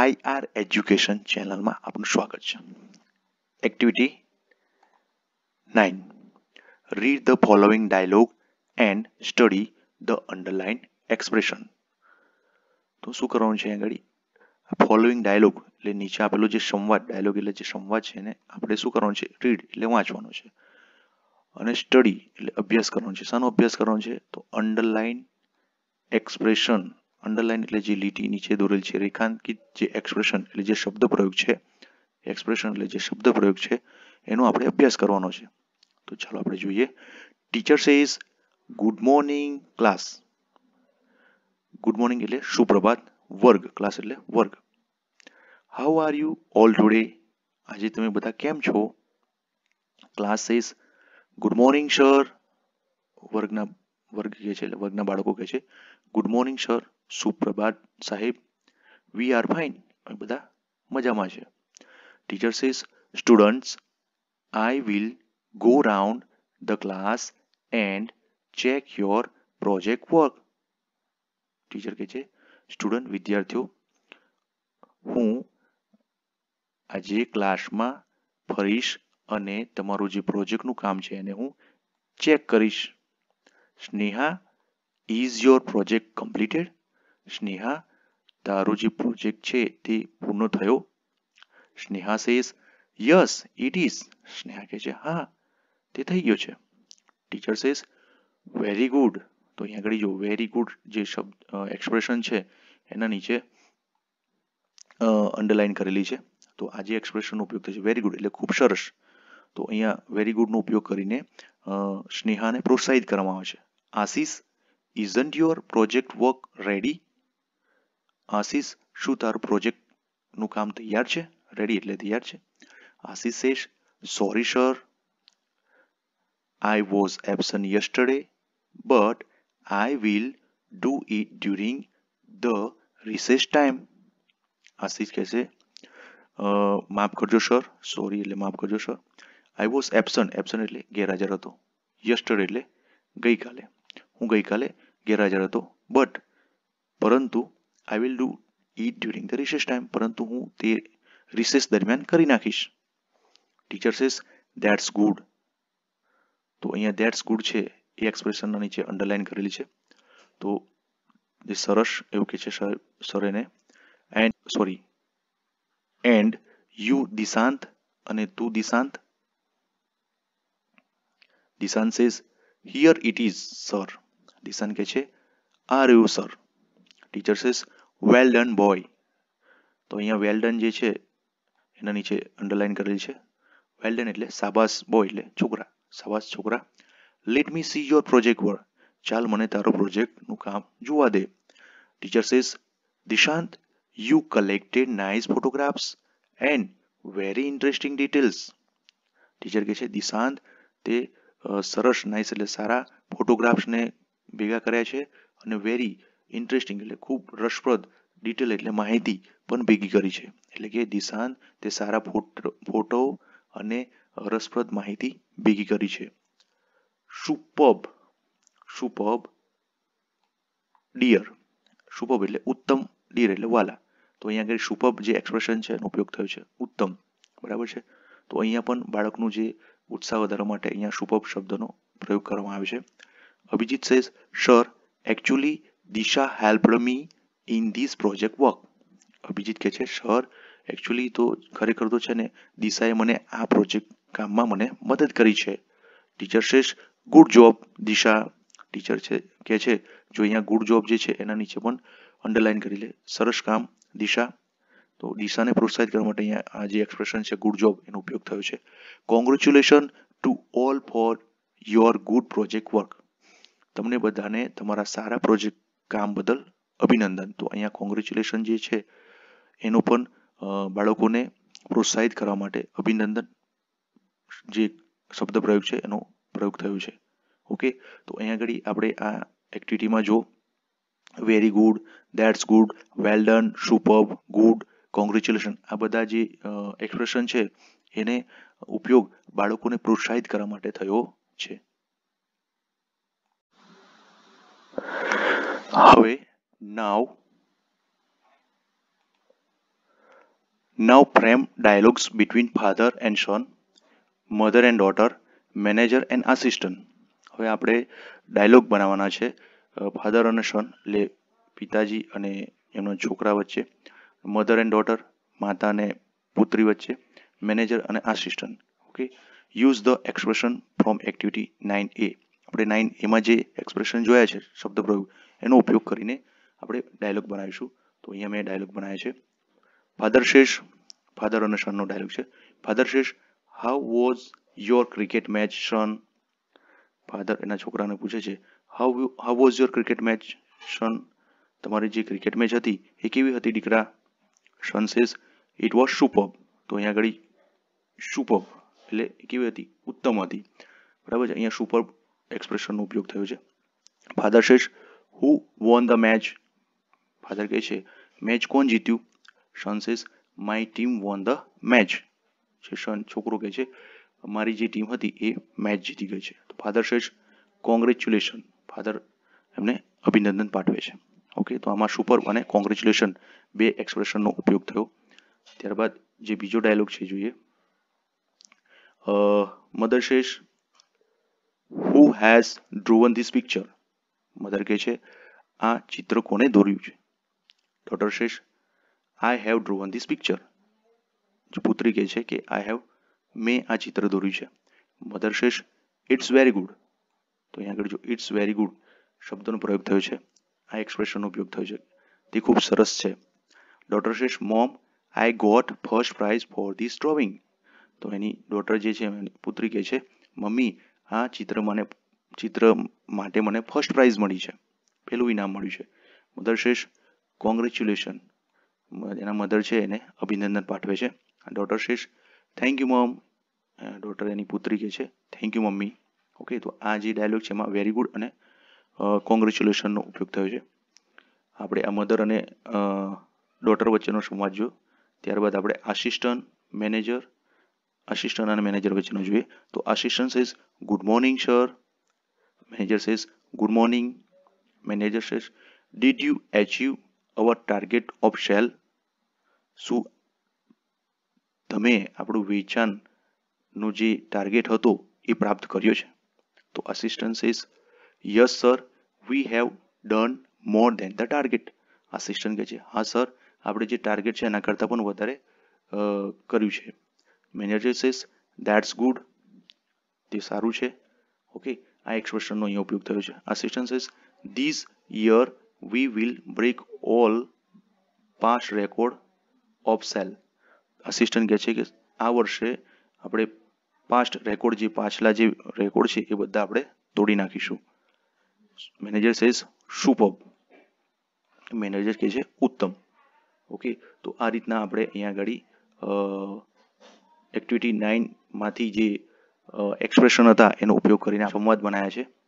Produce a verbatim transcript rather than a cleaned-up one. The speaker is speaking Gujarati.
આઈઆર એજ્યુકેશન ચેનલમાં આપનું સ્વાગત છે. Activity nine. Read the following dialogue and study the underline expression. તો શું કરવાનું છે આગળ? ફોલોઈંગ ડાયલોગ એટલે નીચે આપેલો જે સંવાદ, ડાયલોગ એટલે જે સંવાદ છે એને આપણે શું કરવાનું છે? રીડ એટલે વાંચવાનો છે. અને સ્ટડી એટલે અભ્યાસ કરવાનો છે. શાનો અભ્યાસ કરવાનો છે? તો અંડરલાઇન એક્સપ્રેશન. અંડરલાઇન એટલે જે લીટી નીચે દોરેલ છે, રેખાંકિત જે એક્સપ્રેશન એટલે જે શબ્દ પ્રયોગ છે, એક્સપ્રેશન એટલે જે શબ્દ પ્રયોગ છે એનો આપણે અભ્યાસ કરવાનો છે. તો ચાલો આપણે જોઈએ. Teacher says good morning class. Good morning એટલે સુપ્રભાત. વર્ગ, ક્લાસ એટલે વર્ગ. How are you all today. આજે તમે બધા કેમ છો? Class says good morning sir. વર્ગના વર્ગ કહે છે એટલે વર્ગના બાળકો કહે છે ગુડ મોર્નિંગ સર, સુપ્રભાત સાહેબ. We are fine. અમે બધા મજામાં છે. Teacher says students I will go round the class and check your project work. Teacher કહે છે સ્ટુડન્ટ વિદ્યાર્થીઓ, હું આજે ક્લાસમાં ફરીશ અને તમારું જે પ્રોજેક્ટનું કામ છે એને હું ચેક કરીશ. Sneha, is your project completed. Sneha, તારો જે પ્રોજેક્ટ છે તે પૂર્ણ થયો? Sneha says yes it is. Sneha કહે છે હા, તે થઈ ગયો છે. Teacher says very good. તો અહીંયા આગળ જો વેરી ગુડ જે શબ્દ એક્સપ્રેશન છે એના નીચે અંડરલાઇન કરેલી છે. તો આ જે એક્સપ્રેશનનો ઉપયોગ થશે વેરી ગુડ એટલે ખૂબ સરસ. તો અહીંયા વેરી ગુડનો ઉપયોગ કરીને સ્નેહાને પ્રોત્સાહિત કરવામાં આવે છે. Ashish, isn't your project work ready. Ashish, શું તારું પ્રોજેક્ટનું કામ તૈયાર છે? રેડી એટલે તૈયાર છે. Ashish says sorry sir, I was absent yesterday but I will do it during the recess time. Ashish કહેશે માફ કરજો સર, સોરી એટલે માફ કરજો sir. I was absent, absent એટલે ગેરહાજર હતો. યસ્ટરડે એટલે ગઈકાલે, હું ગઈકાલે ગેરહાજર હતો. બટ પરંતુ I will do it during the recess time, પરંતુ હું તે રિસેસ દરમિયાન કરી નાખીશ. Teacher says that's good. તો અહીંયા ધેટ્સ ગુડ છે એ એક્સપ્રેશનના નીચે અંડરલાઇન કરેલી છે. તો જે સરસ એવું કહે છે સર એને. And sorry and you Dishant, અને તું Dishant. Dishant says here it is sir. Dishant કહે છે આ રહ્યું sir. Teacher says well done boy. તો અહીંયા વેલ ડન જે છે એના નીચે અંડરલાઇન કરેલી છે. વેલ ડન એટલે શાબાશ, બોય એટલે છોકરા, શાબાશ છોકરા. Let me see your project work. ચાલ મને તારો પ્રોજેક્ટનું કામ જોવા દે. Teacher says Dishant, you collected nice photographs and very interesting details. Teacher કહે છે દિશાંત, તે સરસ, નાઇસ એટલે સારા ફોટોગ્રાફ્સને ભેગા કર્યા છે અને વેરી ઇન્ટરેસ્ટિંગ એટલે ખૂબ રસપ્રદ, ડિટેલ એટલે માહિતી પણ ભેગી કરી છે. એટલે કે દિશાંત તે સારા ફોટો અને રસપ્રદ માહિતી ભેગી કરી છે. Superb, superb dear. સુપર્બ એટલે ઉત્તમ, ડિયર એટલે વાલા. તો અહીંયા આગળ સુપર્બ જે એક્સપ્રેશન છે એનો ઉપયોગ થયો છે ઉત્તમ, બરાબર છે. તો અહીંયા પણ બાળકનું જે ઉત્સાહ વધારવા માટે અહીંયા સુપર્બ શબ્દનો પ્રયોગ કરવામાં આવે છે. Abhijit says sir actually Disha helped me in this project work. Abhijit કહે છે સર એકચ્યુઅલી તો ખરેખર તો છે ને દિશાએ મને આ પ્રોજેક્ટ કામમાં મને મદદ કરી છે. Teacher says good job Disha. Teacher છે કહે છે જો અહીંયા ગુડ જોબ જે છે એના નીચે પણ અંડરલાઇન કરી લે, સરસ કામ દિશા. તો દિશાને પ્રોત્સાહિત કરવા માટે અહીંયા આ જે એક્સપ્રેશન છે ગુડ જોબ એનો ઉપયોગ થયો છે. Congratulation to all for your good project work. તમને બધાને તમારા સારા પ્રોજેક્ટ કામ બદલ અભિનંદન. તો અહીંયા કોંગ્રેચ્યુલેશન જે છે એનો પણ બાળકોને પ્રોત્સાહિત કરવા માટે અભિનંદન જે શબ્દ પ્રયોગ છે એનો પ્રયોગ થયો છે. ઓકે, તો અહીંયા આગળ આપણે આ એક્ટિવિટીમાં જો very good, that's good, well done, superb, good, congratulation આ બધા જે એક્સપ્રેશન છે એને ઉપયોગ બાળકોને પ્રોત્સાહિત કરવા માટે થયો છે. હવે now now frame dialogues between father and son, mother and daughter, manager and assistant. હવે આપણે ડાયલોગ બનાવવાના છે ફાધર અને સન એટલે પિતાજી અને એમના છોકરા વચ્ચે, મધર એન્ડ ડોટર માતા અને પુત્રી વચ્ચે, મેનેજર અને assistant. Okay, use the expression from activity nine A. આપણે નાઇન એમાં જે એક્સપ્રેશન જોયા છે શબ્દ પ્રયોગ એનો ઉપયોગ કરીને આપણે ડાયલોગ બનાવીશું. તો અહીંયા મેં ડાયલોગ બનાવ્યા છે. ફાધર શેષ, ફાધર અને સનનો ડાયલોગ છે. Father says, how was your cricket match son. Father એના છોકરાને પૂછે છે how how was your cricket match son. તમારી જે ક્રિકેટ મેચ હતી એ કેવી હતી દીકરા. Son says it was superb. તો અહીંયા આગળ સુપર્બ એટલે કેવી હતી, ઉત્તમ હતી. બરાબર છે, અહીંયા સુપર્બ એક્સપ્રેશનનો ઉપયોગ થયો છે. Father says who won the match. Father કહે છે મેચ કોણ જીત્યું. Son says my team won the match. જે સન છોકરો કહે છે મારી જે ટીમ હતી એ મેચ જીતી ગઈ છે. તો ફાધર સેઝ કોંગ્રેચ્યુલેશન. ફાધર એમને અભિનંદન પાઠવે છે. ઓકે, તો આમાં સુપર અને કોંગ્રેચ્યુલેશન બે એક્સપ્રેશનનો ઉપયોગ થયો. ત્યારબાદ જે બીજો ડાયલોગ છે જોઈએ. Mother says who has drawn this picture. Mother કહે છે આ ચિત્ર કોને દોર્યું છે. Daughter says I have drawn this picture. પુત્રી કહે છે કે આઈ હેવ મેં આ ચિત્ર દોર્યું છે. Mother says it's very good. તો અહીંયા આગળ જો ઇટ્સ વેરી ગુડ શબ્દનો પ્રયોગ થયો છે, આ એક્સપ્રેશનનો ઉપયોગ થયો છે, તે ખૂબ સરસ છે. Daughter says mom I got first prize for this drawing. તો એની ડોટર જે છે પુત્રી કહે છે મમ્મી આ ચિત્ર મને ચિત્ર માટે મને ફર્સ્ટ પ્રાઇઝ મળી છે, પહેલું ઇનામ મળ્યું છે. Mother says congratulation. એના મધર છે એને અભિનંદન પાઠવે છે. Daughter says thank you mum. Daughter એની પુત્રી કહે છે થેન્ક યુ મમ્મી. ઓકે, તો આ જે ડાયલોગ છે એમાં વેરી ગુડ અને કોંગ્રેચ્યુલેશનનો ઉપયોગ થયો છે. આપણે આ મધર અને ડોટર વચ્ચેનો સંવાદ જોયો. ત્યારબાદ આપણે આસિસ્ટન્ટ મેનેજર આસિસ્ટન્ટ અને મેનેજર વચ્ચેનો જોઈએ. તો assistant says good morning sir. Manager says good morning. Manager says did you achieve our target of sale. શું તમે આપણું વેચાણનો જે ટાર્ગેટ હતો એ પ્રાપ્ત કર્યો છે. તો assistant says yes sir we have done more than the target. Assistant કહે છે હા સર આપણે જે ટાર્ગેટ છે એના કરતાં પણ વધારે કર્યું છે. Manager says that's good. તે સારું છે. ઓકે, આ એક્સપ્રેશનનો અહીંયા ઉપયોગ થયો છે. Assistant says this year we will break all past record of sale. Assistant કહે છે કે આ વર્ષે આપણે પાસ્ટ રેકોર્ડ જે પાછલા જે રેકોર્ડ છે એ બધા આપણે તોડી નાખીશું. Manager says superb. મેનેજર કહે છે ઉત્તમ. ઓકે, તો આ રીતના આપણે અહીંયા આગળ એક્ટિવિટી નાઇન માંથી જે એક્સપ્રેશન હતા એનો ઉપયોગ કરીને સંવાદ બનાવ્યા છે.